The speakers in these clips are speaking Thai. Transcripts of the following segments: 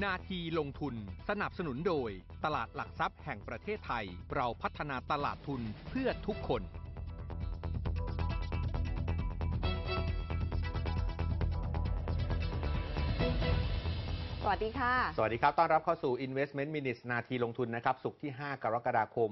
นาทีลงทุนสนับสนุนโดยตลาดหลักทรัพย์แห่งประเทศไทยเราพัฒนาตลาดทุนเพื่อทุกคนสวัสดีค่ะสวัสดีครับต้อนรับเข้าสู่ Investment Minutes นาทีลงทุนนะครับศุกร์ที่ 5 กรกฎาคม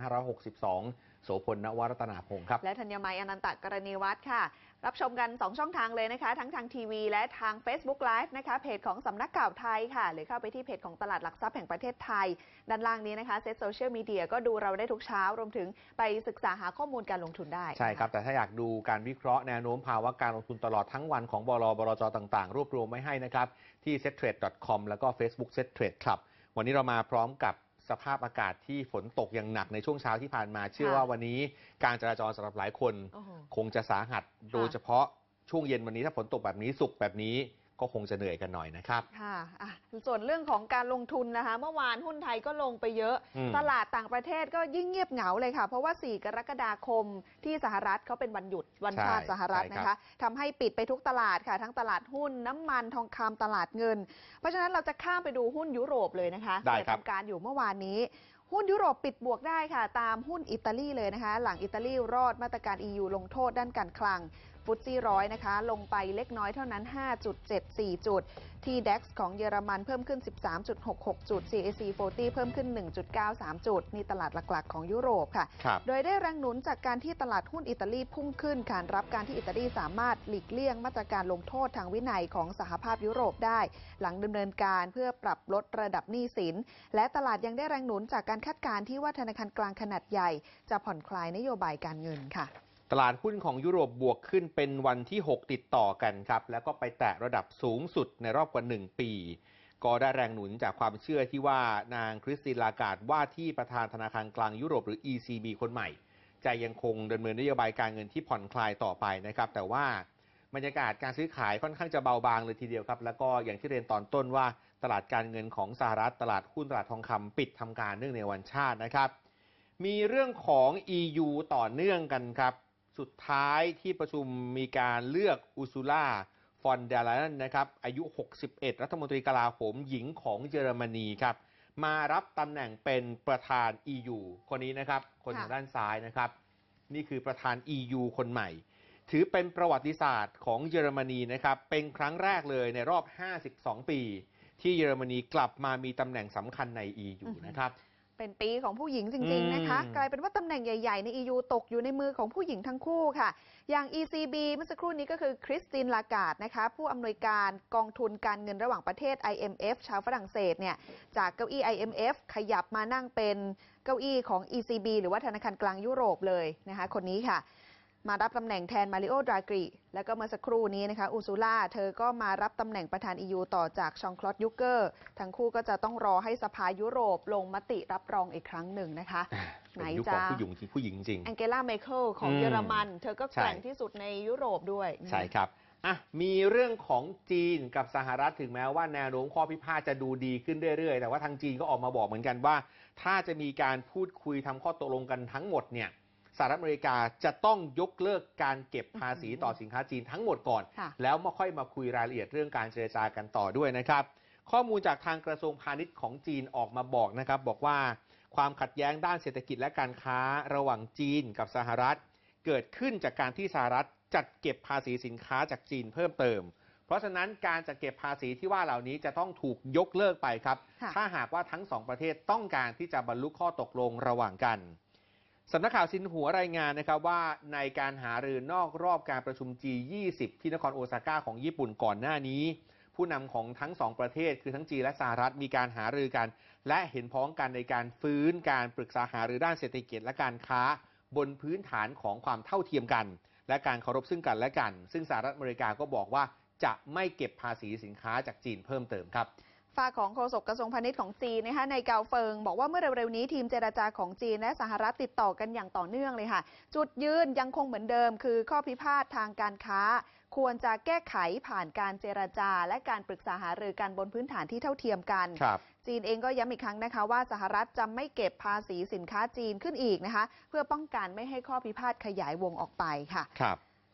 2562 โสพล ณวรัตนาพงศ์ครับและธัญมัย อนันตกรณีวัฒน์ค่ะรับชมกัน2ช่องทางเลยนะคะทั้งทางทีวีและทาง Facebook Live นะคะเพจของสำนักข่าวไทยค่ะหรือเข้าไปที่เพจของตลาดหลักทรัพย์แห่งประเทศไทยด้านล่างนี้นะคะเซตโซเชียลมีเดียก็ดูเราได้ทุกเช้ารวมถึงไปศึกษาหาข้อมูลการลงทุนได้ใช่ครับแต่ถ้าอยากดูการวิเคราะห์แนวโน้มภาวะการลงทุนตลอดทั้งวันของบล.จ.ต่างๆรวบรวมไว้ให้นะครับที่ settrade.com แล้วก็ Facebook settrade Club วันนี้เรามาพร้อมกับสภาพอากาศที่ฝนตกอย่างหนักในช่วงเช้าที่ผ่านมาเชื่อว่าวันนี้การจราจรสำหรับหลายคนคงจะสาหัสโดยเฉพาะช่วงเย็นวันนี้ถ้าฝนตกแบบนี้สุกแบบนี้ก็คงจะเหนื่อยกันหน่อยนะครับค่ะส่วนเรื่องของการลงทุนนะคะเมื่อวานหุ้นไทยก็ลงไปเยอะตลาดต่างประเทศก็ยิ่งเงียบเหงาเลยค่ะเพราะว่า4 กรกฎาคมที่สหรัฐเขาเป็นวันหยุดวันชาติสหรัฐนะคะทำให้ปิดไปทุกตลาดค่ะทั้งตลาดหุ้นน้ำมันทองคำตลาดเงินเพราะฉะนั้นเราจะข้ามไปดูหุ้นยุโรปเลยนะคะได้ครับทำการอยู่เมื่อวานนี้หุ้นยุโรปปิดบวกได้ค่ะตามหุ้นอิตาลีเลยนะคะหลังอิตาลีรอดมาตรการ EU ลงโทษด้านการคลังฟุตซี่100นะคะลงไปเล็กน้อยเท่านั้น 5.74 จุด TDAX ของเยอรมันเพิ่มขึ้น 13.66 จุด CAC 40 เพิ่มขึ้น 1.93 จุดนี่ตลาดหลักๆของยุโรปค่ะโดยได้แรงหนุนจากการที่ตลาดหุ้นอิตาลีพุ่งขึ้นขานรับการที่อิตาลีสามารถหลีกเลี่ยงมาตรการลงโทษทางวินัยของสหภาพยุโรปได้หลังดำเนินการเพื่อปรับลดระดับหนี้สินและตลาดยังได้แรงหนุนจากการคาดการณ์ที่ว่าธนาคารกลางขนาดใหญ่จะผ่อนคลายนโยบายการเงินค่ะตลาดหุ้นของยุโรปบวกขึ้นเป็นวันที่6ติดต่อกันครับแล้วก็ไปแตะระดับสูงสุดในรอบกว่า1ปีก็ได้แรงหนุนจากความเชื่อที่ว่านางคริสติน ลาการ์ดว่าที่ประธานธนาคารกลางยุโรปหรือ ECB คนใหม่จะยังคงดำเนินนโยบายการเงินที่ผ่อนคลายต่อไปนะครับแต่ว่าบรรยากาศการซื้อขายค่อนข้างจะเบาบางเลยทีเดียวครับแล้วก็อย่างที่เรียนตอนต้นว่าตลาดการเงินของสหรัฐตลาดหุ้นตลาดทองคำปิดทำการเนื่องในวันชาตินะครับมีเรื่องของ EU ต่อเนื่องกันครับสุดท้ายที่ประชุมมีการเลือกอุร์ซูล่าฟอนเดอร์ไลน์นะครับอายุ61รัฐมนตรีกลาโหมหญิงของเยอรมนีครับมารับตำแหน่งเป็นประธาน EU คนนี้นะครับคนทางด้านซ้ายนะครับนี่คือประธาน EU คนใหม่ถือเป็นประวัติศาสตร์ของเยอรมนีนะครับเป็นครั้งแรกเลยในรอบ52ปีที่เยอรมนีกลับมามีตำแหน่งสำคัญใน EU นะครับเป็นปีของผู้หญิงจริงๆนะคะกลายเป็นว่าตำแหน่งใหญ่ๆใน EU ตกอยู่ในมือของผู้หญิงทั้งคู่ค่ะอย่าง ECB เมื่อสักครู่นี้ก็คือคริสติน ลาการ์ดนะคะผู้อำนวยการกองทุนการเงินระหว่างประเทศ IMF ชาวฝรั่งเศสเนี่ยจากเก้าอี้ IMF ขยับมานั่งเป็นเก้าอี้ของ ECB หรือว่าธนาคารกลางยุโรปเลยนะคะคนนี้ค่ะมารับตำแหน่งแทนมาริโอ ดรากีแล้วก็เมื่อสักครู่นี้นะคะอูซูล่าเธอก็มารับตำแหน่งประธาน EU ต่อจากชองคลอด ยุงเกอร์ทั้งคู่ก็จะต้องรอให้สภายุโรปลงมติรับรองอีกครั้งหนึ่งนะคะไหนจะผู้หญิงจริงแองเกลา เมเคิลของเยอรมันเธอก็แกร่งที่สุดในยุโรปด้วยใช่ครับมีเรื่องของจีนกับสหรัฐถึงแม้ว่าแนวโน้มข้อพิพาทจะดูดีขึ้นเรื่อยๆแต่ว่าทางจีนก็ออกมาบอกเหมือนกันว่าถ้าจะมีการพูดคุยทำข้อตกลงกันทั้งหมดเนี่ยสหรัฐอเมริกาจะต้องยกเลิกการเก็บภาษีต่อสินค้าจีนทั้งหมดก่อนแล้วมาค่อยมาคุยรายละเอียดเรื่องการเจรจากันต่อด้วยนะครับข้อมูลจากทางกระทรวงพาณิชย์ของจีนออกมาบอกนะครับบอกว่าความขัดแย้งด้านเศรษฐกิจและการค้าระหว่างจีนกับสหรัฐเกิดขึ้นจากการที่สหรัฐจัดเก็บภาษีสินค้าจากจีนเพิ่มเติมเพราะฉะนั้นการจัดเก็บภาษีที่ว่าเหล่านี้จะต้องถูกยกเลิกไปครับถ้าหากว่าทั้งสองประเทศต้องการที่จะบรรลุข้อตกลงระหว่างกันสำนักข่าวซินหัวรายงานนะครับว่าในการหารือนอกรอบการประชุม G20 ที่นครโอซาก้าของญี่ปุ่นก่อนหน้านี้ผู้นำของทั้งสองประเทศคือทั้งจีนและสหรัฐมีการหารือกันและเห็นพ้องกันในการฟื้นการปรึกษาหารือด้านเศรษฐกิจและการค้าบนพื้นฐานของความเท่าเทียมกันและการเคารพซึ่งกันและกันซึ่งสหรัฐอเมริกาก็บอกว่าจะไม่เก็บภาษีสินค้าจากจีนเพิ่มเติมครับฝ่ายของโฆษกกระทรวงพาณิชย์ของจีนนะคะในเกาเฟิงบอกว่าเมื่อเร็วๆนี้ทีมเจรจาของจีนและสหรัฐติดต่อกันอย่างต่อเนื่องเลยค่ะจุดยืนยังคงเหมือนเดิมคือข้อพิพาททางการค้าควรจะแก้ไขผ่านการเจรจาและการปรึกษาหารือกันบนพื้นฐานที่เท่าเทียมกันจีนเองก็ย้ำอีกครั้งนะคะว่าสหรัฐจะไม่เก็บภาษีสินค้าจีนขึ้นอีกนะคะเพื่อป้องกันไม่ให้ข้อพิพาทขยายวงออกไปค่ะ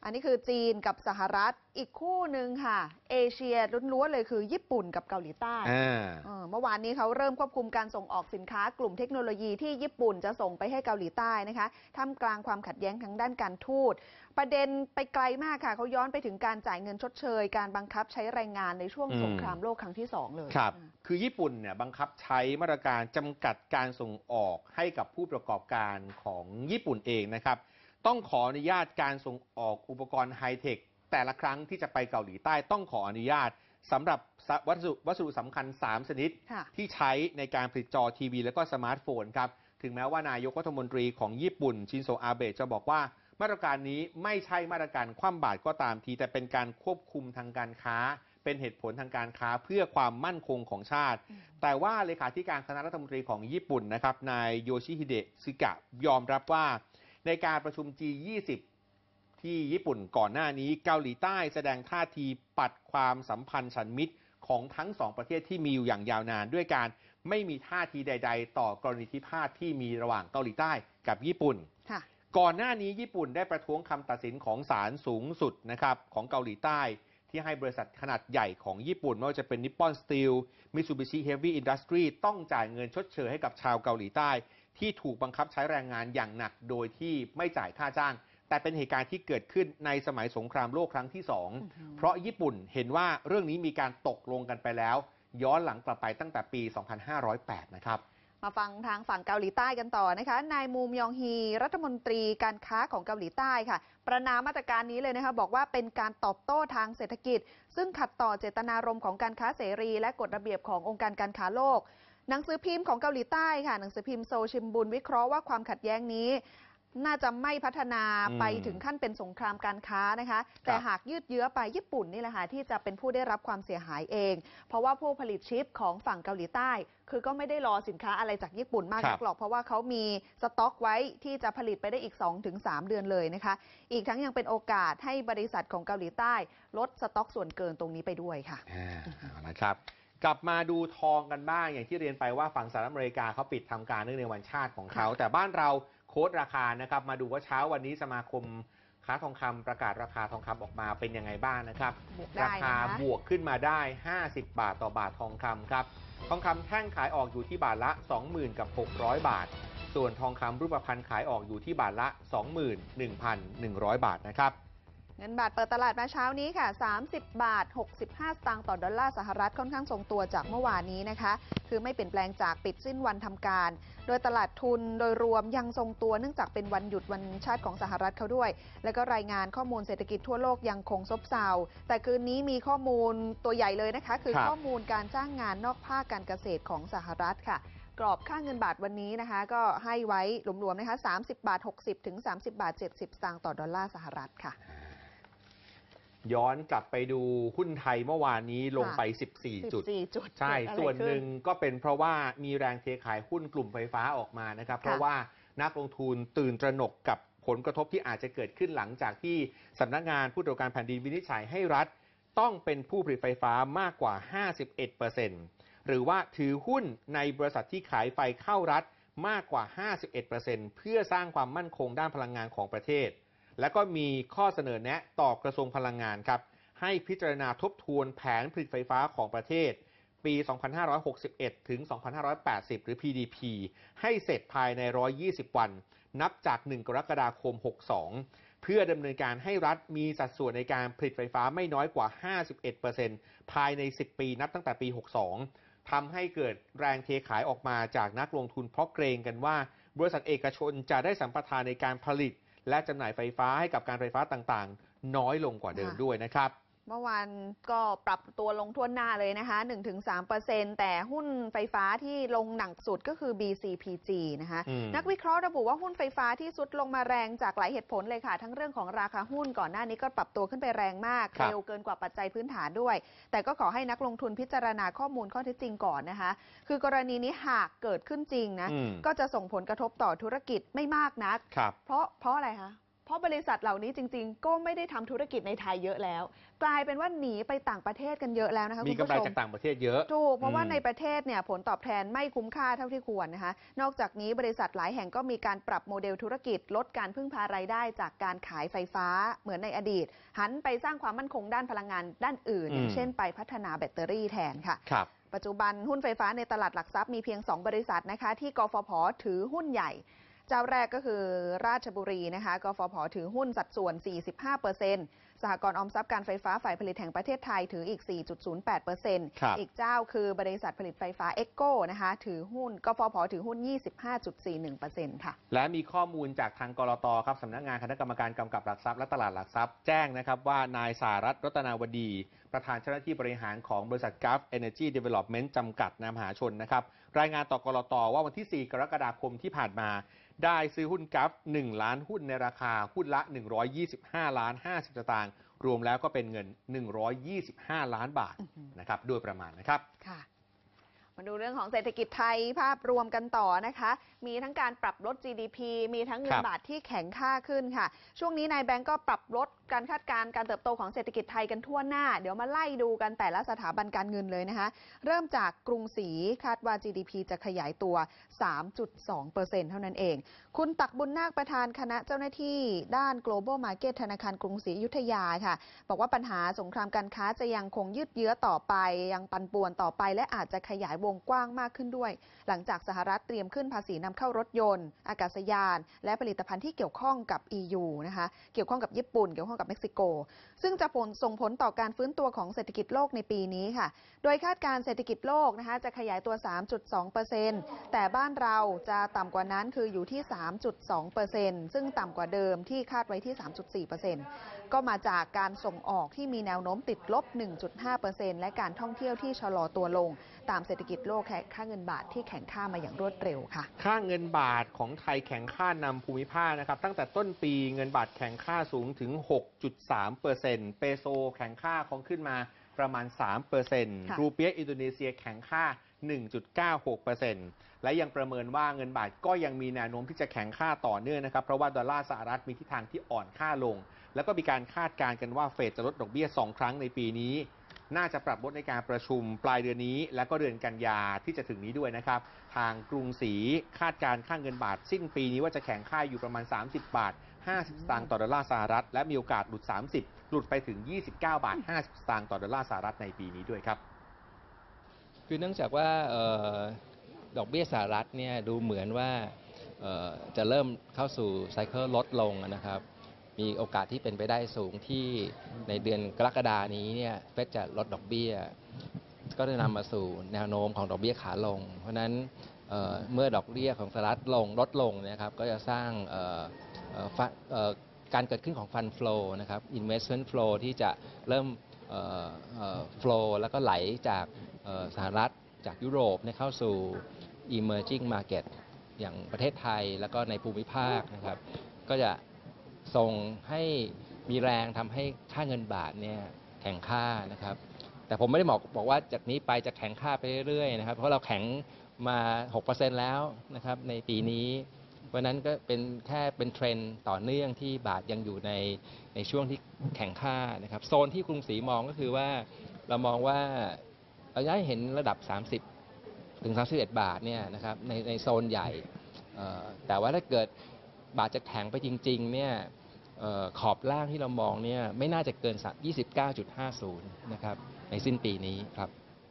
อันนี้คือจีนกับสหรัฐอีกคู่หนึ่งค่ะเอเชียล้วนๆเลยคือญี่ปุ่นกับเกาหลีใต้เมื่อวานนี้เขาเริ่มควบคุมการส่งออกสินค้ากลุ่มเทคโนโลยีที่ญี่ปุ่นจะส่งไปให้เกาหลีใต้นะคะท่ามกลางความขัดแย้งทางด้านการทูตประเด็นไปไกลมากค่ะเขาย้อนไปถึงการจ่ายเงินชดเชยการบังคับใช้แรงงานในช่วงสงครามโลกครั้งที่2เลยครับคือญี่ปุ่นเนี่ยบังคับใช้มาตรการจำกัดการส่งออกให้กับผู้ประกอบการของญี่ปุ่นเองนะครับต้องขออนุญาตการส่งออกอุปกรณ์ไฮเทคแต่ละครั้งที่จะไปเกาหลีใต้ต้องขออนุญาตสำหรับวัสดุสำคัญ3ชนิดที่ใช้ในการผลิตจอทีวีและก็สมาร์ทโฟนครับถึงแม้ว่านายกรัฐมนตรีของญี่ปุ่นชินโซอาเบะจะบอกว่ามาตรการนี้ไม่ใช่มาตรการคว่ำบาตรก็ตามทีแต่เป็นการควบคุมทางการค้าเป็นเหตุผลทางการค้าเพื่อความมั่นคงของชาติแต่ว่าเลขาธิการคณะรัฐมนตรีของญี่ปุ่นนะครับนายโยชิฮิเดะซึกะยอมรับว่าในการประชุม G20 ที่ญี่ปุ่นก่อนหน้านี้เกาหลีใต้แสดงท่าทีปัดความสัมพันธ์ฉันมิตรของทั้งสองประเทศที่มีอยู่อย่างยาวนานด้วยการไม่มีท่าทีใดๆต่อกรณีพิพาทที่มีระหว่างเกาหลีใต้กับญี่ปุ่นก่อนหน้านี้ญี่ปุ่นได้ประท้วงคำตัดสินของศาลสูงสุดนะครับของเกาหลีใต้ที่ให้บริษัทขนาดใหญ่ของญี่ปุ่นไม่ว่าจะเป็น Nippon Steel Mitsubishi Heavy Industry ต้องจ่ายเงินชดเชยให้กับชาวเกาหลีใต้ที่ถูกบังคับใช้แรงงานอย่างหนักโดยที่ไม่จ่ายค่าจ้างแต่เป็นเหตุการณ์ที่เกิดขึ้นในสมัยสงครามโลกครั้งที่2เพราะญี่ปุ่นเห็นว่าเรื่องนี้มีการตกลงกันไปแล้วย้อนหลังกลับไปตั้งแต่ปี 2508 นะครับมาฟังทางฝั่งเกาหลีใต้กันต่อนะคะนายมูมยองฮีรัฐมนตรีการค้าของเกาหลีใต้ค่ะประณามมาตรการนี้เลยนะคะบอกว่าเป็นการตอบโต้ทางเศรษฐกิจซึ่งขัดต่อเจตนารมณ์ของการค้าเสรีและกฎระเบียบขององค์การการค้าโลกหนังสือพิมพ์ของเกาหลีใต้ค่ะหนังสือพิมพ์โซชิมบุนวิเคราะห์ว่าความขัดแย้งนี้น่าจะไม่พัฒนาไปถึงขั้นเป็นสงครามการค้านะคะแต่หากยืดเยื้อไปญี่ปุ่นนี่แหละค่ะที่จะเป็นผู้ได้รับความเสียหายเองเพราะว่าผู้ผลิตชิปของฝั่งเกาหลีใต้คือก็ไม่ได้รอสินค้าอะไรจากญี่ปุ่นมากนักหรอกเพราะว่าเขามีสต็อกไว้ที่จะผลิตไปได้อีก 2-3 เดือนเลยนะคะอีกทั้งยังเป็นโอกาสให้บริษัทของเกาหลีใต้ลดสต็อกส่วนเกินตรงนี้ไปด้วยค่ะนะครับกลับมาดูทองกันบ้างอย่างที่เรียนไปว่าฝั่งสหรัฐอเมริกาเขาปิดทำการเนื่องในวันชาติของเขาแต่บ้านเราโค้ดราคานะครับมาดูว่าเช้าวันนี้สมาคมค้าทองคำประกาศราคาทองคำออกมาเป็นยังไงบ้างนะครับราคาบวกขึ้นมาได้50 บาทต่อบาททองคำครับทองคำแท่งขายออกอยู่ที่บาทละ 20,600 บาทส่วนทองคำรูปพรรณขายออกอยู่ที่บาทละ 21,100 บาทนะครับเงินบาทเปิดตลาดมาเช้านี้ค่ะ30 บาท 65 สตางค์ต่อดอลลาร์สหรัฐค่อนข้างทรงตัวจากเมื่อวานนี้นะคะคือไม่เปลี่ยนแปลงจากปิดสิ้นวันทำการโดยตลาดทุนโดยรวมยังทรงตัวเนื่องจากเป็นวันหยุดวันชาติของสหรัฐเขาด้วยแล้วก็รายงานข้อมูลเศรษฐกิจทั่วโลกยังคงซบเซาแต่คืนนี้มีข้อมูลตัวใหญ่เลยนะคะคือข้อมูลการจ้างงานนอกภาคการเกษตรของสหรัฐค่ะกรอบค่าเงินบาทวันนี้นะคะก็ให้ไว้รวมๆนะคะ30 บาท 60 ถึง 30 บาท 70 สตางค์ต่อดอลลาร์สหรัฐค่ะย้อนกลับไปดูหุ้นไทยเมื่อวานนี้ลงไป14 จุดใช่ส่วนหนึ่งก็เป็นเพราะว่ามีแรงเทขายหุ้นกลุ่มไฟฟ้าออกมานะครับเพราะว่านักลงทุนตื่นตระหนกกับผลกระทบที่อาจจะเกิดขึ้นหลังจากที่สำนักงานผู้ตรวจการแผ่นดินวินิจฉัยให้รัฐต้องเป็นผู้ผลิตไฟฟ้ามากกว่า 51% หรือว่าถือหุ้นในบริษัทที่ขายไฟเข้ารัฐมากกว่า 51% เพื่อสร้างความมั่นคงด้านพลังงานของประเทศแล้วก็มีข้อเสนอแนะต่อกระทรวงพลังงานครับให้พิจารณาทบทวนแผนผลิตไฟฟ้าของประเทศปี 2561 ถึง 2580 หรือ PDP ให้เสร็จภายใน 120 วันนับจาก 1 กรกฎาคม 62 เพื่อดำเนินการให้รัฐมีสัดส่วนในการผลิตไฟฟ้าไม่น้อยกว่า 51% ภายใน 10 ปีนับตั้งแต่ปี 62 ทำให้เกิดแรงเทขายออกมาจากนักลงทุนเพราะเกรงกันว่าบริษัทเอกชนจะได้สัมปทานในการผลิตและจำหน่ายไฟฟ้าให้กับการไฟฟ้าต่างๆน้อยลงกว่าเดิมด้วยนะครับเมื่อวานก็ปรับตัวลงทั่วหน้าเลยนะคะ 1-3% แต่หุ้นไฟฟ้าที่ลงหนักสุดก็คือ BCPG นะคะนักวิเคราะห์ระบุว่าหุ้นไฟฟ้าที่สุดลงมาแรงจากหลายเหตุผลเลยค่ะทั้งเรื่องของราคาหุ้นก่อนหน้านี้ก็ปรับตัวขึ้นไปแรงมากเร็วเกินกว่าปัจจัยพื้นฐานด้วยแต่ก็ขอให้นักลงทุนพิจารณาข้อมูลข้อเท็จจริงก่อนนะคะคือกรณีนี้หากเกิดขึ้นจริงนะก็จะส่งผลกระทบต่อธุรกิจไม่มากนักเพราะอะไรคะเพราะบริษัทเหล่านี้จริงๆก็ไม่ได้ทำธุรกิจในไทยเยอะแล้วกลายเป็นว่าหนีไปต่างประเทศกันเยอะแล้วนะคะมีกำไรจากต่างประเทศเยอะถูกเพราะว่าในประเทศเนี่ยผลตอบแทนไม่คุ้มค่าเท่าที่ควรนะคะนอกจากนี้บริษัทหลายแห่งก็มีการปรับโมเดลธุรกิจลดการพึ่งพารายได้จากการขายไฟฟ้าเหมือนในอดีตหันไปสร้างความมั่นคงด้านพลังงานด้านอื่นอย่างเช่นไปพัฒนาแบตเตอรี่แทนค่ะปัจจุบันหุ้นไฟฟ้าในตลาดหลักทรัพย์มีเพียง2บริษัทนะคะที่กฟผ.ถือหุ้นใหญ่เจ้าแรกก็คือราชบุรีนะคะกฟผ.ถือหุ้นสัดส่วน 45%สหกรณ์ออมทรัพย์การไฟฟ้าฝ่ายผลิตแห่งประเทศไทยถืออีก 4.08% อีกเจ้าคือบริษัทผลิตไฟฟ้าเอ็กโก้นะคะถือหุ้นกฟผ.ถือหุ้น 25.41% ค่ะและมีข้อมูลจากทางกลต.ครับสำนักงานคณะกรรมการกำกับหลักทรัพย์และตลาดหลักทรัพย์แจ้งนะครับว่านายสารัตน์รัตนาวดีประธานเจ้าหน้าที่บริหารของบริษัท Gulf Energy Development จำกัดมหาชนนะครับรายงานต่อกลต.ว่าวันที่ 4 กรกฎาคมที่ผ่านมาได้ซื้อหุ้นกัฟ1 ล้านหุ้นในราคาหุ้นละ125 ล้าน 50 สตางค์รวมแล้วก็เป็นเงิน125 ล้านบาทนะครับโดยประมาณนะครับค่ะมาดูเรื่องของเศรษฐกิจไทยภาพรวมกันต่อนะคะมีทั้งการปรับลด GDP มีทั้งเงินบาทที่แข็งค่าขึ้นค่ะช่วงนี้นายแบงก์ก็ปรับลดการคาดการณ์การเติบโตของเศรษฐกิจไทยกันทั่วหน้าเดี๋ยวมาไล่ดูกันแต่ละสถาบันการเงินเลยนะคะเริ่มจากกรุงศรีคาดว่า GDP จะขยายตัว 3.2% เท่านั้นเองคุณตักบุญนาคประธานคณะเจ้าหน้าที่ด้าน Global Market ธนาคารกรุงศรีอยุธยาค่ะบอกว่าปัญหาสงครามการค้าจะยังคงยืดเยื้อต่อไปยังปั่นป่วนต่อไปและอาจจะขยายวงกว้างมากขึ้นด้วยหลังจากสหรัฐเตรียมขึ้นภาษีนำเข้ารถยนต์อากาศยานและผลิตภัณฑ์ที่เกี่ยวข้องกับ EU นะคะเกี่ยวข้องกับญี่ปุ่นเกี่ยวข้องกับเม็กซิโกซึ่งจะส่งผลต่อการฟื้นตัวของเศรษฐกิจโลกในปีนี้ค่ะโดยคาดการเศรษฐกิจโลกนะคะจะขยายตัว 3.2% แต่บ้านเราจะต่ำกว่านั้นคืออยู่ที่ 3.2% ซึ่งต่ำกว่าเดิมที่คาดไว้ที่ 3.4% ก็มาจากการส่งออกที่มีแนวโน้มติดลบ 1.5% และการท่องเที่ยวที่ชะลอตัวลงตามเศรษฐกิจโลกค่าเงินบาทที่แข็งค่ามาอย่างรวดเร็วค่ะค่าเงินบาทของไทยแข็งค่านำภูมิภาคนะครับตั้งแต่ต้นปีเงินบาทแข็งค่าสูงถึง 6.3% เปโซแข็งค่าของขึ้นมาประมาณ 3% รูเปียห์อินโดนีเซียแข็งค่า 1.96% และยังประเมินว่าเงินบาทก็ยังมีแนวโน้มที่จะแข็งค่าต่อเนื่องนะครับเพราะว่าดอลลาร์สหรัฐมีทิศทางที่อ่อนค่าลงแล้วก็มีการคาดการณ์กันว่าเฟดจะลดดอกเบี้ย2 ครั้งในปีนี้น่าจะปรับลดในการประชุมปลายเดือนนี้และก็เดือนกันยาที่จะถึงนี้ด้วยนะครับทางกรุงศรีคาดการค่าเงินบาทสิ้นปีนี้ว่าจะแข็งค่าอยู่ประมาณ30 บาท 50 สตางค์ต่อดอลลาร์สหรัฐและมีโอกาสหลุด30หลุดไปถึง29 บาท 50 สตางค์ต่อดอลลาร์สหรัฐในปีนี้ด้วยครับคือเนื่องจากว่าดอกเบี้ยสหรัฐเนี่ยดูเหมือนว่าจะเริ่มเข้าสู่ไซเคิลลดลงนะครับมีโอกาสที่เป็นไปได้สูงที่ในเดือนกรกฎานี้เนี่ยเฟดจะลดดอกเบี้ยก็จะนำมาสู่แนวโน้มของดอกเบี้ยขาลงเพราะฉะนั้นเมื่อดอกเบี้ยของสหรัฐลดลงนะครับก็จะสร้างการเกิดขึ้นของฟันโฟลนะครับ investment flow ที่จะเริ่มflow แล้วก็ไหลจากสหรัฐจากยุโรปเข้าสู่ emerging market อย่างประเทศไทยแล้วก็ในภูมิภาคนะครับก็จะส่งให้มีแรงทำให้ค่าเงินบาทเนี่ยแข็งค่านะครับแต่ผมไม่ได้บอกว่าจากนี้ไปจะแข็งค่าไปเรื่อยๆนะครับเพราะเราแข็งมา 6% แล้วนะครับในปีนี้เพราะนั้นก็เป็นแค่เป็นเทรนด์ต่อเนื่องที่บาทยังอยู่ในช่วงที่แข็งค่านะครับโซนที่กรุงศรีมองก็คือว่าเรามองว่าเราจะเห็นระดับ30 ถึง 31 บาทเนี่ยนะครับในโซนใหญ่แต่ว่าถ้าเกิดบาทจะแข็งไปจริงๆเนี่ยขอบล่างที่เรามองเนี่ยไม่น่าจะเกิน 29.50 นะครับในสิ้นปีนี้ครับ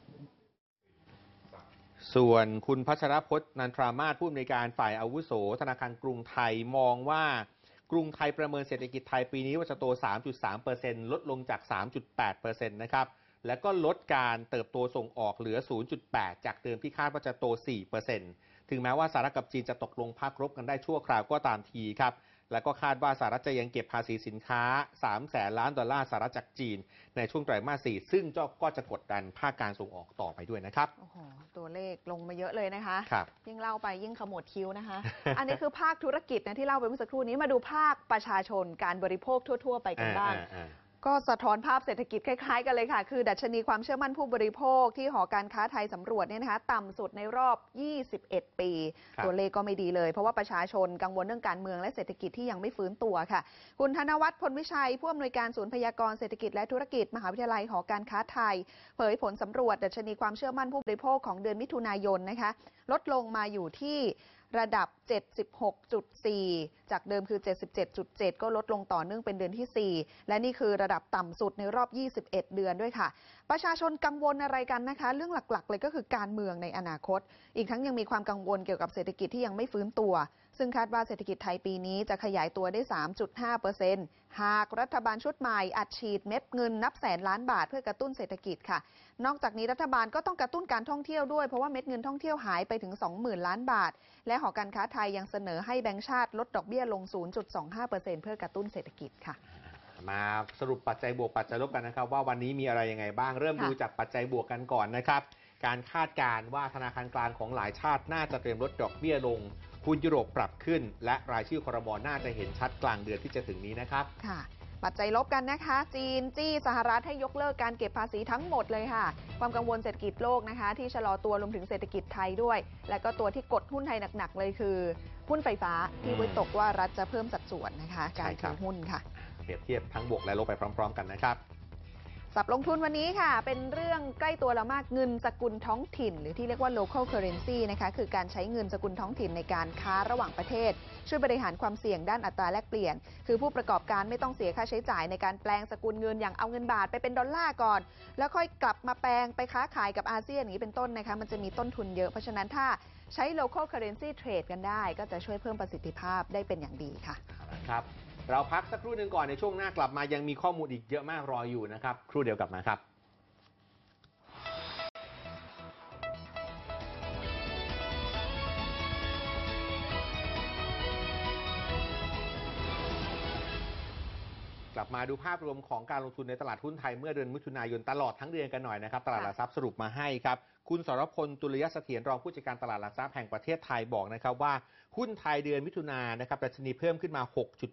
ส่วนคุณพัชรพจน์นันทรามาศผู้อำนวยการฝ่ายอาวุโสธนาคารกรุงไทยมองว่ากรุงไทยประเมินเศรษฐกิจไทยปีนี้ว่าจะโต 3.3% ลดลงจาก 3.8% นะครับและก็ลดการเติบโตส่งออกเหลือ 0.8 จากเดิมที่คาดว่าจะโต 4% ถึงแม้ว่าสหรัฐกับจีนจะตกลงพักรบกันได้ชั่วคราวก็ตามทีครับและก็คาดว่าสหรัฐจะยังเก็บภาษีสินค้า 300,000 ล้านดอลลาร์สหรัฐจากจีนในช่วงไตรมาส 4ซึ่งก็จะกดดันภาคการส่งออกต่อไปด้วยนะครับโอ้โหตัวเลขลงมาเยอะเลยนะคะครับยิ่งเล่าไปยิ่งขมวดคิ้วนะคะ อันนี้คือภาคธุรกิจนะที่เล่าไปเมื่อสักครู่นี้มาดูภาคประชาชนการบริโภคทั่วๆไปกันบ้างก็สะท้อนภาพเศรษฐกิจคล้ายๆกันเลยค่ะคือดัชนีความเชื่อมั่นผู้บริโภคที่หอการค้าไทยสำรวจเนี่ยนะคะต่ำสุดในรอบ 21 ปีตัวเลขก็ไม่ดีเลยเพราะว่าประชาชนกังวลเรื่องการเมืองและเศรษฐกิจที่ยังไม่ฟื้นตัวค่ะคุณธนวัฒน์พลวิชัยผู้อำนวยการศูนย์พยากรณ์เศรษฐกิจและธุรกิจมหาวิทยาลัยหอการค้าไทยเผยผลสำรวจดัชนีความเชื่อมั่นผู้บริโภคของเดือนมิถุนายนนะคะลดลงมาอยู่ที่ระดับ 76.4 จากเดิมคือ 77.7 ก็ลดลงต่อเนื่องเป็นเดือนที่ 4 และนี่คือระดับต่ำสุดในรอบ 21 เดือนด้วยค่ะประชาชนกังวลอะไรกันนะคะเรื่องหลักๆเลยก็คือการเมืองในอนาคตอีกทั้งยังมีความกังวลเกี่ยวกับเศรษฐกิจที่ยังไม่ฟื้นตัวซึ่งคาดว่าเศรษฐกิจไทยปีนี้จะขยายตัวได้ 3.5% หากรัฐบาลชุดใหม่อัดฉีดเม็ดเงินนับแสนล้านบาทเพื่อกระตุ้นเศรษฐกิจค่ะนอกจากนี้รัฐบาลก็ต้องกระตุ้นการท่องเที่ยวด้วยเพราะว่าเม็ดเงินท่องเที่ยวหายไปถึง 20,000 ล้านบาทและหอการค้าไทยยังเสนอให้แบงก์ชาติลดดอกเบี้ยลง 0.25% เพื่อกระตุ้นเศรษฐกิจค่ะมาสรุปปัจจัยบวกปัจจัยลบกันนะครับว่าวันนี้มีอะไรยังไงบ้างเริ่มดูจากปัจจัยบวกกันก่อนนะครับการคาดการณ์ว่าธนาคารกลางของหลายชาติน่าจะเตรียมลดดอกเบี้ยลงหุ้นยุโรปปรับขึ้นและรายชื่อครม.น่าจะเห็นชัดกลางเดือนที่จะถึงนี้นะครับค่ะปัจจัยลบกันนะคะจีนจี้สหรัฐให้ยกเลิกการเก็บภาษีทั้งหมดเลยค่ะความกังวลเศรษฐกิจโลกนะคะที่ชะลอตัวรวมถึงเศรษฐกิจไทยด้วยและก็ตัวที่กดหุ้นไทยหนักๆเลยคือหุ้นไฟฟ้าที่วิตกว่ารัฐจะเพิ่มสัดส่วนนะคะการถือหุ้นค่ะเปรียบเทียบทั้งบวกและลบไปพร้อมๆกันนะครับสับลงทุนวันนี้ค่ะเป็นเรื่องใกล้ตัวเรามากเงินสกุลท้องถิ่นหรือที่เรียกว่า local currency นะคะคือการใช้เงินสกุลท้องถิ่นในการค้าระหว่างประเทศช่วยบริหารความเสี่ยงด้านอัตราแลกเปลี่ยนคือผู้ประกอบการไม่ต้องเสียค่าใช้จ่ายในการแปลงสกุลเงินอย่างเอาเงินบาทไปเป็นดอลลาร์ก่อนแล้วค่อยกลับมาแปลงไปค้าขายกับอาเซียนอย่างนี้เป็นต้นนะคะมันจะมีต้นทุนเยอะเพราะฉะนั้นถ้าใช้ local currency trade กันได้ก็จะช่วยเพิ่มประสิทธิภาพได้เป็นอย่างดีค่ะครับเราพักสักครู่หนึ่งก่อนในช่วงหน้ากลับมายังมีข้อมูลอีกเยอะมากรออยู่นะครับครู่เดียวกลับมาครับกลับมาดูภาพรวมของการลงทุนในตลาดหุ้นไทยเมื่อเดือนมิถุนายนตลอดทั้งเดือนกันหน่อยนะครับตลาดหลักทรัพย์สรุปมาให้ครับคุณสรพลตุลยเสถียรรองผู้จัดการตลาดหลักทรัพย์แห่งประเทศไทยบอกนะครับว่าหุ้นไทยเดือนมิถุนายนนะครับดัชนีเพิ่มขึ้นมา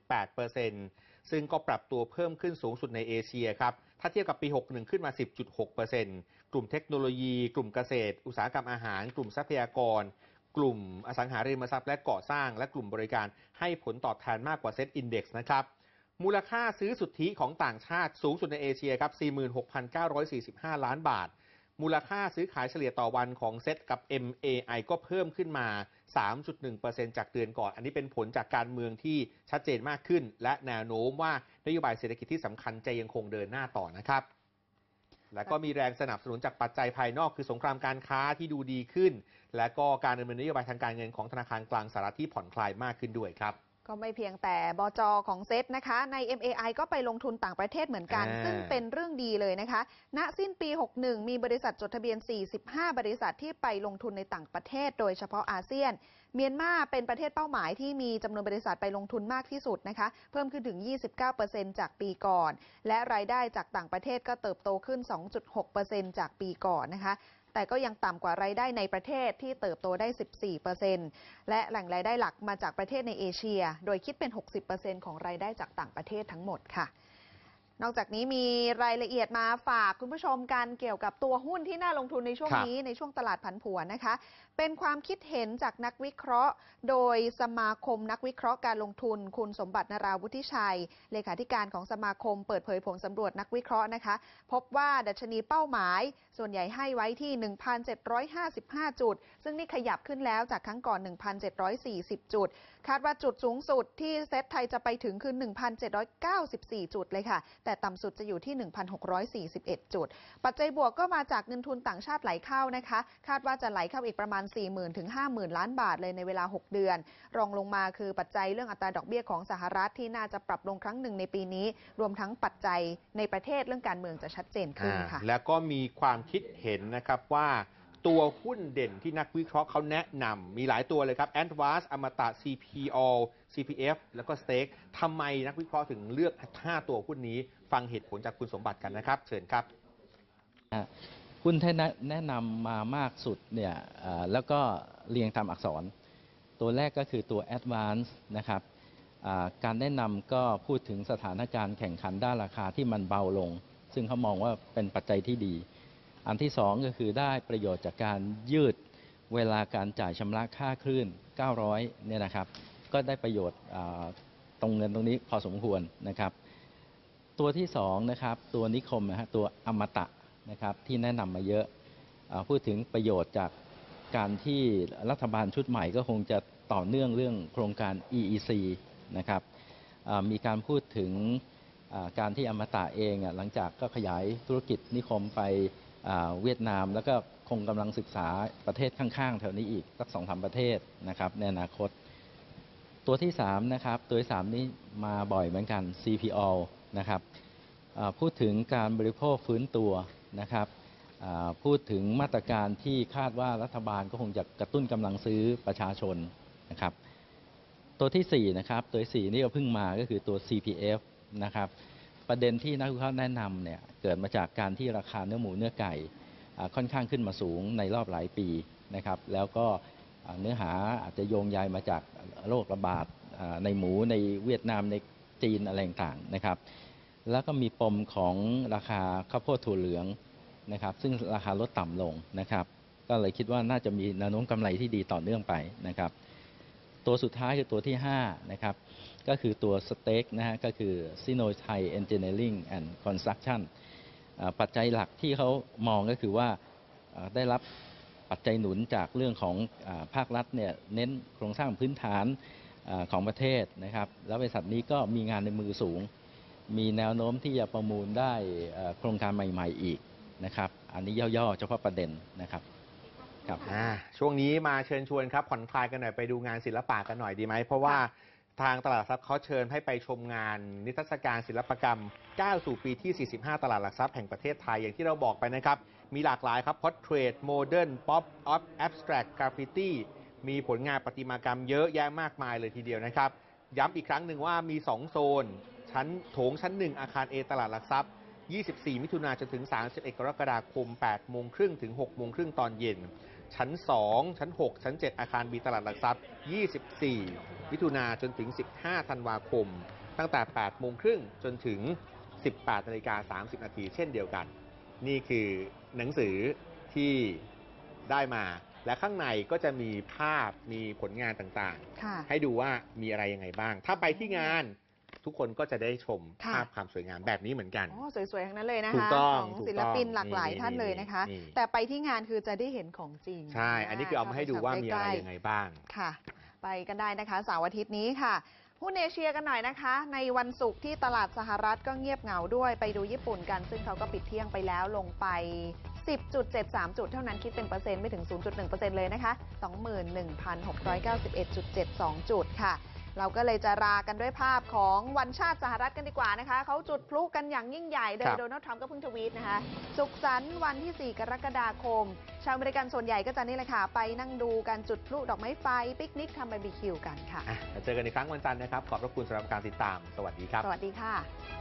6.8% ซึ่งก็ปรับตัวเพิ่มขึ้นสูงสุดในเอเชียครับถ้าเทียบกับปี 61 ขึ้นมา 10.6% กลุ่มเทคโนโลยีกลุ่มเกษตรอุตสาหกรรมอาหารกลุ่มทรัพยากรกลุ่มอสังหาริมทรัพย์และก่อสร้างและกลุ่มบริการให้ผลตอบแทนมากกว่าเซ็ตอินเด็กซ์นะครับมูลค่าซื้อสุทธิของต่างชาติสูงสุดในเอเชียครับ 46,945 ล้านบาทมูลค่าซื้อขายเฉลี่ยต่อวันของเซ็ตกับ MAI ก็เพิ่มขึ้นมา 3.1% จากเดือนก่อนอันนี้เป็นผลจากการเมืองที่ชัดเจนมากขึ้นและแนวโน้มว่านโยบายเศรษฐกิจที่สำคัญจะยังคงเดินหน้าต่อนะครับและก็มีแรงสนับสนุนจากปัจจัยภายนอกคือสงครามการค้าที่ดูดีขึ้นและก็การดำเนินนโยบายทางการเงินของธนาคารกลางสหรัฐที่ผ่อนคลายมากขึ้นด้วยครับก็ไม่เพียงแต่บจ.ของเซตนะคะใน MAI ก็ไปลงทุนต่างประเทศเหมือนกันซึ่งเป็นเรื่องดีเลยนะคะณสิ้นปี 61 มีบริษัทจดทะเบียน 45 บริษัทที่ไปลงทุนในต่างประเทศโดยเฉพาะอาเซียนเมียนมาเป็นประเทศเป้าหมายที่มีจำนวนบริษัทไปลงทุนมากที่สุดนะคะเพิ่มขึ้นถึง 29% จากปีก่อนและรายได้จากต่างประเทศก็เติบโตขึ้น 2.6% จากปีก่อนนะคะแต่ก็ยังต่ำกว่ารายได้ในประเทศที่เติบโตได้ 14% และแหล่งรายได้หลักมาจากประเทศในเอเชียโดยคิดเป็น 60% ของรายได้จากต่างประเทศทั้งหมดค่ะนอกจากนี้มีรายละเอียดมาฝากคุณผู้ชมกันเกี่ยวกับตัวหุ้นที่น่าลงทุนในช่วงนี้ในช่วงตลาดผันผวนนะคะเป็นความคิดเห็นจากนักวิเคราะห์โดยสมาคมนักวิเคราะห์การลงทุนคุณสมบัตินราวุฒิชัยเลขาธิการของสมาคมเปิดเผยผลสำรวจนักวิเคราะห์นะคะพบว่าดัชนีเป้าหมายส่วนใหญ่ให้ไว้ที่ 1,755 จุดซึ่งนี่ขยับขึ้นแล้วจากครั้งก่อน 1,740 จุดคาดว่าจุดสูงสุดที่เซ็ตไทยจะไปถึงคือ 1,794 จุดเลยค่ะแต่ต่ำสุดจะอยู่ที่ 1,641 จุดปัจจัยบวกก็มาจากเงินทุนต่างชาติไหลเข้านะคะคาดว่าจะไหลเข้าอีกประมาณ 40,000 ถึง 50,000 ล้านบาทเลยในเวลา 6 เดือนรองลงมาคือปัจจัยเรื่องอัตราดอกเบี้ยของสหรัฐที่น่าจะปรับลงครั้งหนึ่งในปีนี้รวมทั้งปัจจัยในประเทศเรื่องการเมืองจะชัดเจนขึ้นค่ะแล้วก็มีความคิดเห็นนะครับว่าตัวหุ้นเด่นที่นักวิเคราะห์เขาแนะนำมีหลายตัวเลยครับ Advance อมตะ CPO CPF แล้วก็ Stake ทำไมนักวิเคราะห์ถึงเลือก5ตัวหุ้นนี้ฟังเหตุผลจากคุณสมบัติกันนะครับเชิญครับหุ้นที่แนะนำมามากสุดเนี่ยแล้วก็เรียงตามอักษรตัวแรกก็คือตัว Advance นะครับการแนะนำก็พูดถึงสถานการณ์แข่งขันด้านราคาที่มันเบาลง ซึ่งเขามองว่าเป็นปัจจัยที่ดี อันที่สองก็คือได้ประโยชน์จากการยืดเวลาการจ่ายชำระค่าคลื่น 900 เนี่ยนะครับ ก็ได้ประโยชน์ตรงเงินตรงนี้พอสมควรนะครับ ตัวที่สองนะครับตัวนิคมนะฮะตัวอมตะนะครับที่แนะนำมาเยอะพูดถึงประโยชน์จากการที่รัฐบาลชุดใหม่ก็คงจะต่อเนื่องเรื่องโครงการ EEC นะครับมีการพูดถึงการที่อมตะเองหลังจากก็ขยายธุรกิจนิคมไปเวียดนามแล้วก็คงกำลังศึกษาประเทศข้างๆแถวนี้อีกสัก 2-3 ประเทศนะครับในอนาคตตัวที่3นะครับตัวที่3นี้มาบ่อยเหมือนกัน CPO นะครับพูดถึงการบริโภคฟื้นตัวนะครับพูดถึงมาตรการที่คาดว่ารัฐบาลก็คงจะกระตุ้นกำลังซื้อประชาชนนะครับตัวที่4นะครับตัวที่4นี่ก็เพิ่งมาก็คือตัว CPF นะครับประเด็นที่นักวิเคราะห์แนะนำเนี่ยเกิดมาจากการที่ราคาเนื้อหมูเนื้อไก่ค่อนข้างขึ้นมาสูงในรอบหลายปีนะครับแล้วก็เนื้อหาอาจจะโยงใยมาจากโรคระบาดในหมูในเวียดนามในจีนอะไรต่างๆนะครับแล้วก็มีปมของราคาข้าวโพดถั่วเหลืองนะครับซึ่งราคาลดต่ำลงนะครับก็เลยคิดว่าน่าจะมีแนวโน้มกำไรที่ดีต่อเนื่องไปนะครับตัวสุดท้ายคือตัวที่5นะครับก็คือตัวสเต็กนะฮะก็คือ Sinothai Engineering and Construction ปัจจัยหลักที่เขามองก็คือว่าได้รับปัจจัยหนุนจากเรื่องของภาครัฐเนี่ยเน้นโครงสร้างพื้นฐานของประเทศนะครับแล้วบริษัทนี้ก็มีงานในมือสูงมีแนวโน้มที่จะประมูลได้โครงการใหม่ๆอีกนะครับอันนี้ย่อๆเฉพาะประเด็นนะครับครับช่วงนี้มาเชิญชวนครับผ่อนคลายกันหน่อยไปดูงานศิลปะกันหน่อยดีไหมเพราะว่าทางตลาดทรัพย์เขาเชิญให้ไปชมงานนิทรรศการศิลปกรรมก้าวสู่ปีที่ 45 ตลาดหลักทรัพย์แห่งประเทศไทยอย่างที่เราบอกไปนะครับมีหลากหลายครับ Portrait Modern Pop Abstract Graffiti มีผลงานประติมากรรมเยอะแยะมากมายเลยทีเดียวนะครับย้ำอีกครั้งหนึ่งว่ามี2โซนโถงชั้น1อาคาร A ตลาดหลักทรัพย์24 มิถุนายนจนถึง31กรกฎาคม 8 โมงครึ่งถึง 6 โมงครึ่งตอนเย็นชั้น2ชั้น6ชั้น7อาคาร B ตลาดหลักทรัพย์24 มิถุนายนจนถึง15ธันวาคมตั้งแต่ 8 โมงครึ่งจนถึง 18:30 นาทีเช่นเดียวกันนี่คือหนังสือที่ได้มาและข้างในก็จะมีภาพมีผลงานต่างๆให้ดูว่ามีอะไรยังไงบ้างถ้าไปที่งานทุกคนก็จะได้ชมภาพความสวยงามแบบนี้เหมือนกันสวยๆทั้งนั้นเลยนะคะของศิลปินหลากหลายท่านเลยนะคะแต่ไปที่งานคือจะได้เห็นของจริงใช่อันนี้คือเอามาให้ดูว่ามีอะไรยังไงบ้างค่ะไปกันได้นะคะเสาร์อาทิตย์นี้ค่ะหุ้นเอเชียกันหน่อยนะคะในวันศุกร์ที่ตลาดสหรัฐก็เงียบเหงาด้วยไปดูญี่ปุ่นกันซึ่งเขาก็ปิดเที่ยงไปแล้วลงไป 10.73 จุดเท่านั้นคิดเป็นเปอร์เซ็นต์ไม่ถึง 0.1% เลยนะคะ 21,691.72 จุดค่ะเราก็เลยจะรากันด้วยภาพของวันชาติสหรัฐกันดีกว่านะคะเขาจุดพลุกันอย่างยิ่งใหญ่โดยโดนัลด์ทรัมป์ก็เพิ่งทวีตนะคะสุขสันต์วันที่ 4 กรกฎาคมชาวอเมริกันส่วนใหญ่ก็จะนี่แหละค่ะไปนั่งดูการจุดพลุดอกไม้ไฟปิกนิกทำบาร์บีคิวกันค่ะเจอกันอีกครั้งวันจันทร์นะครับขอบพระคุณสำหรับการติดตามสวัสดีครับสวัสดีค่ะ